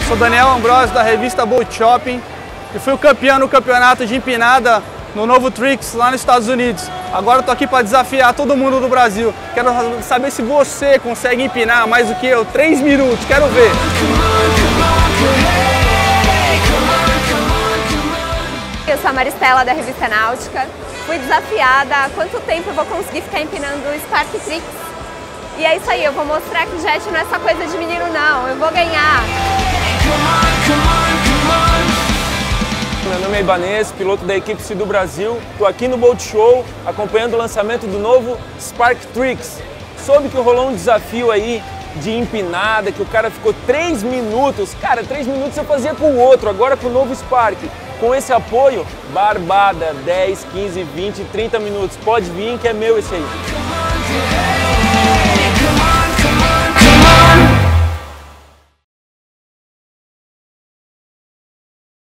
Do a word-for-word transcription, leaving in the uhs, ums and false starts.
sou Daniel Ambrosio da revista Boat Shopping e fui o campeão no campeonato de empinada no Novo Tricks lá nos Estados Unidos. Agora eu tô aqui para desafiar todo mundo do Brasil. Quero saber se você consegue empinar mais do que eu, três minutos, quero ver. Eu sou a Maristela da revista Náutica. Fui desafiada há quanto tempo eu vou conseguir ficar empinando o Spark Tricks. E é isso aí, eu vou mostrar que jet não é essa coisa de menino não, eu vou ganhar. Meu nome é Ibanez, piloto da equipe Sul do Brasil. Estou aqui no Boat Show, acompanhando o lançamento do novo Spark Tricks. Soube que rolou um desafio aí de empinada, que o cara ficou três minutos. Cara, três minutos eu fazia com o outro, agora com o novo Spark. Com esse apoio, barbada, dez, quinze, vinte, trinta minutos. Pode vir que é meu esse aí.